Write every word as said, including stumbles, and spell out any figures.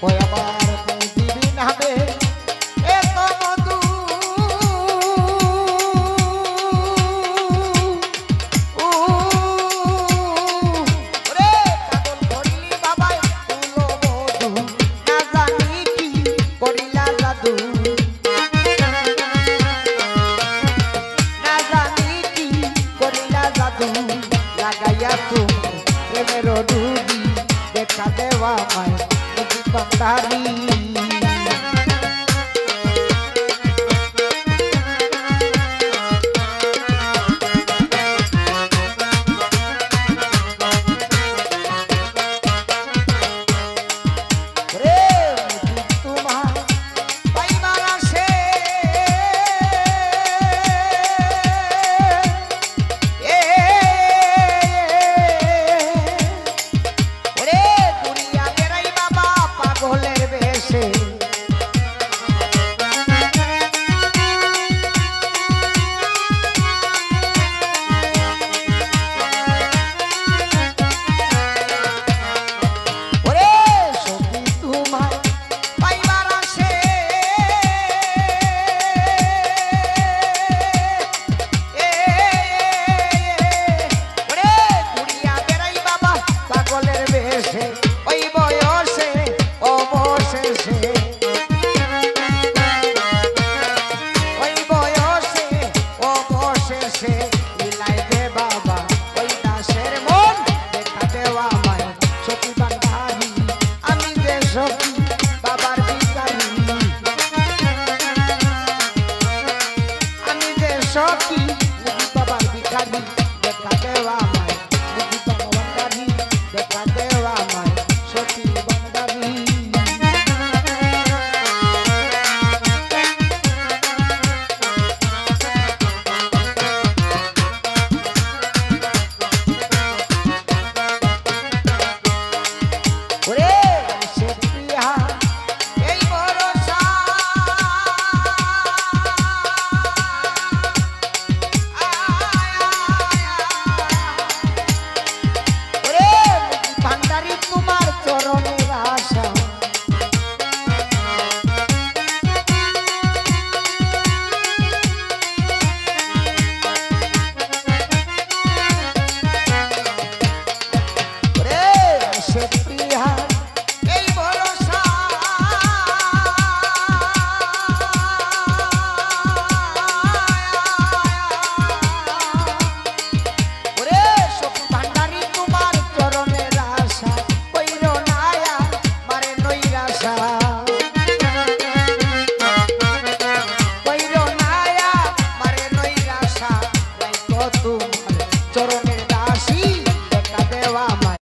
ওই আমার দিবি নামে এত মধু ওরে পাগল করলি বাবাই তুলো মধু না জানি কি করিলা জাদু না জানি কি করিলা জাদু লাগাইয়া তুমি প্রেমের ডুবি দেখা দেওয়া মায় বন্দারি সখী বাবার ভিখারি দেখা দেওয়া মায় বাবা বান্দারি দেখা দেওয়া মায় সখী বান্দারি ওরে সে প্রিয়া এই ভরসা চরণ